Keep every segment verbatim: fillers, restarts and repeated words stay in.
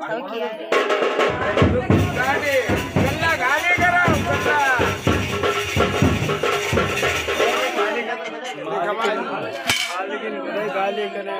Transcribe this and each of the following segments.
किया रे गाड़ी गल्ला गाड़ी करो गल्ला लेकिन गाली करे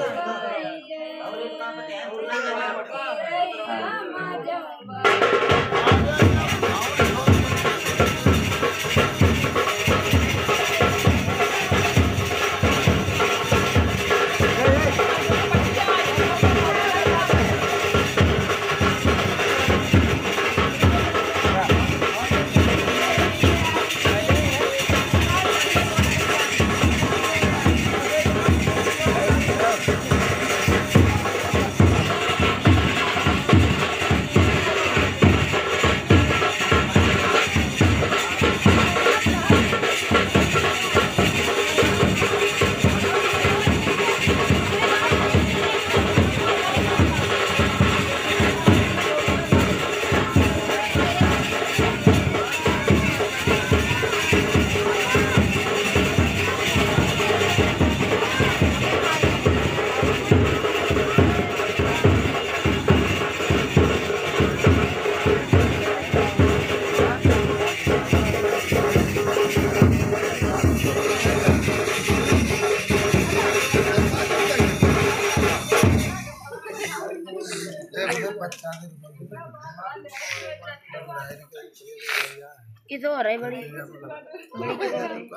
किधर हो रहा है बड़ी बड़ी किधर है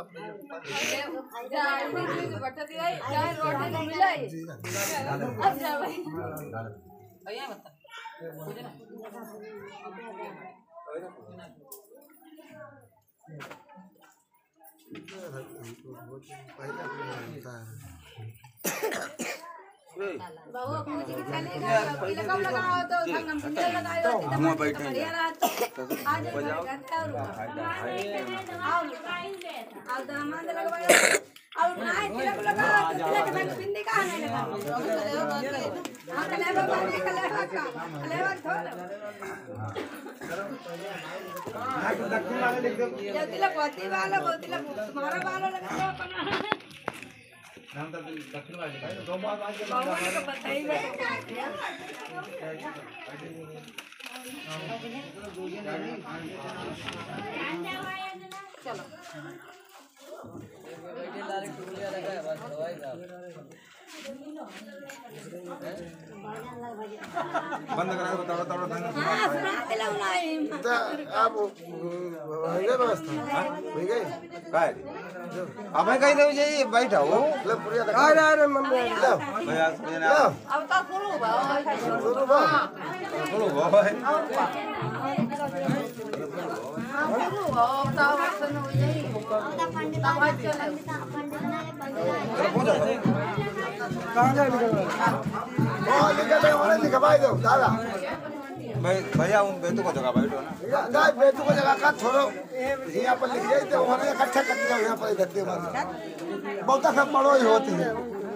बटा दिया चाय रोटी तो मिला है अब जा भाई भैया बता मुझे ना बाबू मुझे कितना लेगा पहले कब लगाओ तो संगम सिंह लगाओ मुंह बैठे आज आओ आओ दामाद लगवाओ और नहीं तिलक लगाओ तिलक में बिंदी का नहीं लगा हां कलेवा बांध के कलेवा का कलेवा छोड़ ये तिलक होती वाला वो तिलक तुम्हारा वाला लगा दो अपना नाम तो दक्षिण वाले भाई दो बार आज के बाबू ने तो बताइए चलो बेटे लारे टुकड़िया लगा है बस दवाई का बंद करा बताओ बताओ ढंग से हां सुना दिलाओ नहीं अब हो गई व्यवस्था हो गई काय अब मैं कह दे जे बैठा हो ले पुरिया दिखा अरे अरे मम्मी ले भैया समझ ना अब तो शुरू बा शुरू बा शुरू बा शुरू हो तो वचन हो जाई पंडित पंडित चले कहां गए ओ निकल और लिखवाई दो दादा भाई भैया उन बेतु को जगह बैठो ना ना बेतु को जगह का छोड़ो यहां पर लिख जाए तो और इकट्ठा कर दो यहां पर धरती में बहुत सब बड़ो ही होती है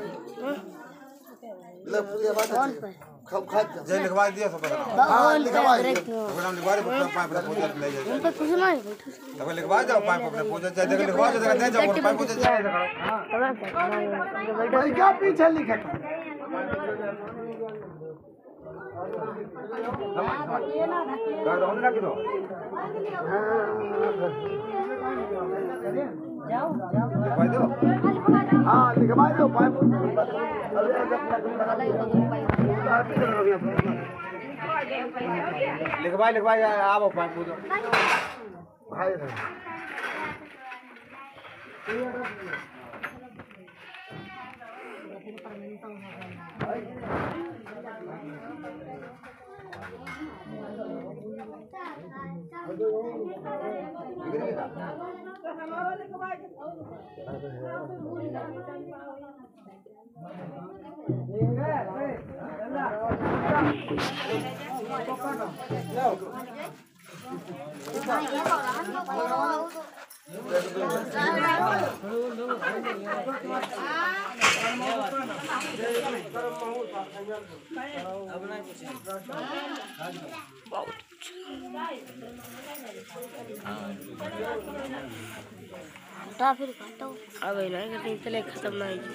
ले पूरी बात है खब खा जे लिखवा दिया सब हां लिखवा दिया प्रोग्राम लिखवा दे पाइप पर पूजा ले जाए उन पर कुछ नहीं तब लिखवा जाओ पाइप अपने पूजा जाए देख लिखवा जाओ दे जाओ पाइप पूजा जाए हां भाई क्या पीछे लिखा जाओ जाओ लिखवा दो हां लिखवा दो पाइप लिखवा लिखवा आओ पाइप पूजो भाई हटा फिर खाता हूँ अब नहीं कहीं चले खत्म ना ही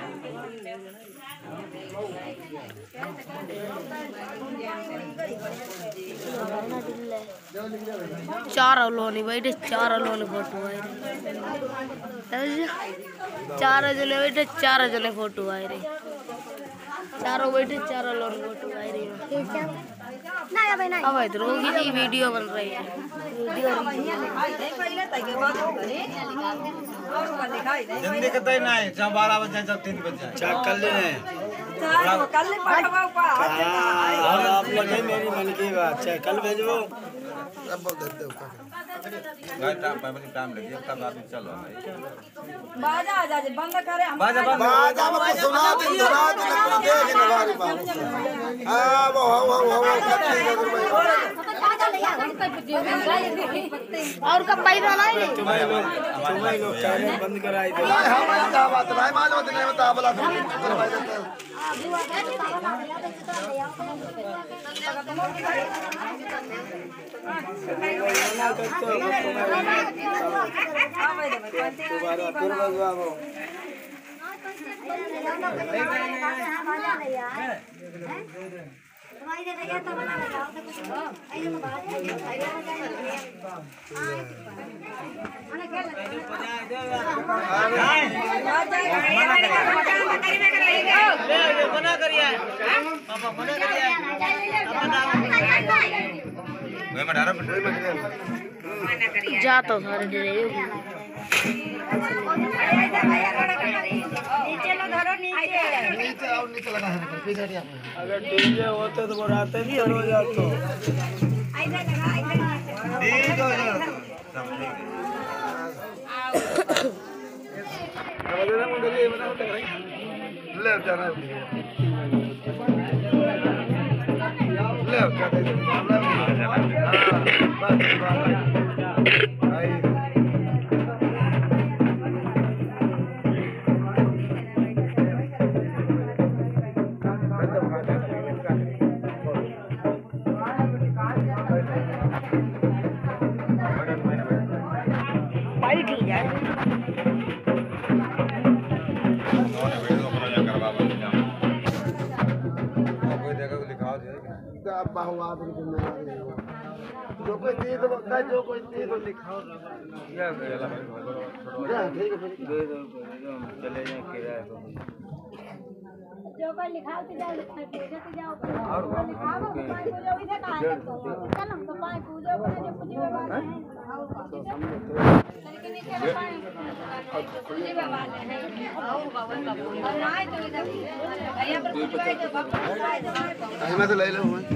चार लोनी बैठे चार लोनी फोटो आए रे चार जने बैठे चार जने फोटो आए रे चारों बैठे चारों लोन फोटो आए रे अब इधर होगी वीडियो बन रही है जल्दी कतई नहीं जब बारह बजे जब तीन बजे चार कर ले कल आप लगे मेरी मन की बात है कल भेजो अब बोल देते हो गाय टाइम पे मुझे टाइम लगे तब आदमी चलो बाजा आजा जे बंद करे हम बाजा बाजा मत सुना दे सुना दे ना देख ना बारी बाबू हां वो हो हो हो और कब पैसा नहीं तुम्हारे लोग चैनल बंद कराई दे हमारी क्या बात भाई मालूम नहीं बता बोला करवाई देते दोबारा फिर बजवाओ मना करिए पापा मना करिए मैं मना रहा हूं जा तो सारे डरे नीचे लो धरो नीचे नीचे आओ नीचे लगा है पीछे हटिया अगर डीजे होते तो वो रात भी हो जातो इधर लगा इधर ठीक है सब ठीक है मुंडली बनाओ तो भाई ले जाना ले बस भाई पाइट ही जाए जो कोई चीज होता जो कोई चीज लिखाओ ठीक है चले जाए किराए को जो कोई लिखाओ तो जाओ पूजा तो जाओ और लिखाओ तो पाए पूजा इधर कहां चल हम तो पाए पूजा बना जो पूजा बाबा है लेकिन नीचे ना पाए पूजा बाबा है और बाबा का और आए तो इधर भैया पर पूजा तो बाबा मैं तो ले लूं मैं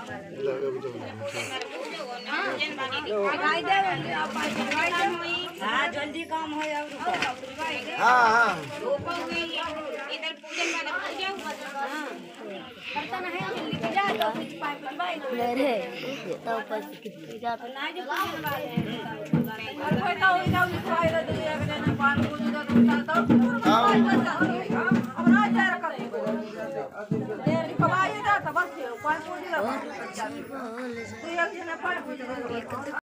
गाय दे आप गाय दे हां जल्दी काम हो हां हां इधर पूजन वाला पूजा हुआ करता ना है लिख जा तो पाइप लंबाई मेरे तो बस कितनी जाता ना जो पूजन वाले और कोई तो इधर लिखवाई दे दिया कि ना पान पूजा तो तो अब ना जा कर देर लिखवाई जा तो बस पान पूजा तो एक जन पान पूजा